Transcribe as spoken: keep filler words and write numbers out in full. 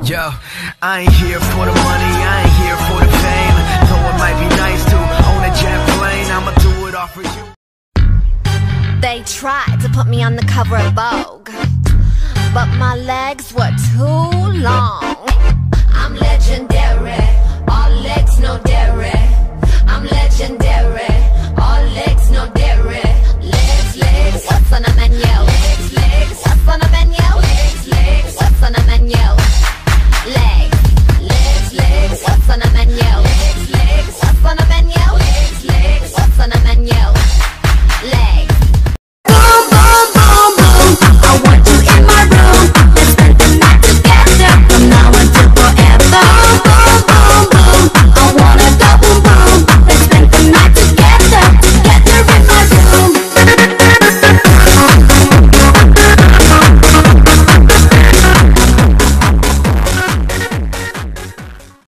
Yo, I ain't here for the money, I ain't here for the fame. Though it might be nice to own a jet plane, I'ma do it all for you. They tried to put me on the cover of Vogue, but my legs were too long.